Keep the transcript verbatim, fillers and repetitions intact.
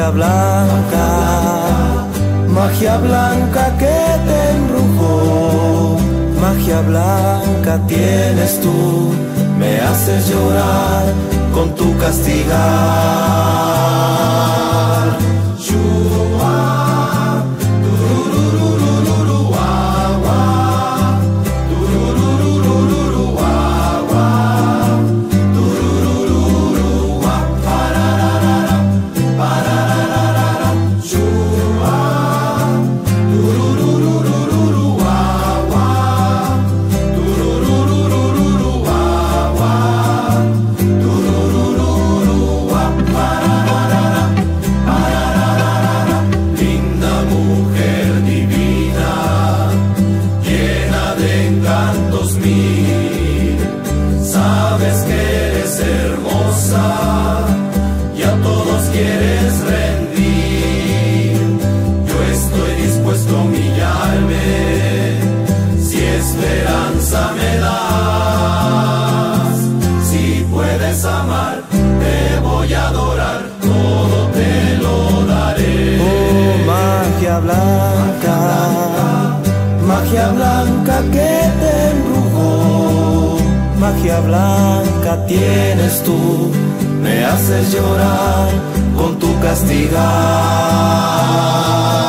magia blanca, magia blanca que te embrujó, magia blanca tienes tú, me haces llorar con tu castigar. Shua, turururururu, wa, wa, turururururu, wa, wa, tururururu, wa, pararara, pararara, shua, turururururu, wa, wa, turururururu, wa, wa, tururururu, wa, pararara, pararara. Linda mujer divina, llena de encantos mil, sabes que eres hermosa y a todos quieres rendir. Yo estoy dispuesto a humillarme si esperanza me das. Si puedes amar, te voy a adorar, todo te lo daré. Oh, magia blanca, magia blanca que te embrujó, magia blanca tienes tú, me haces llorar con tu castigar.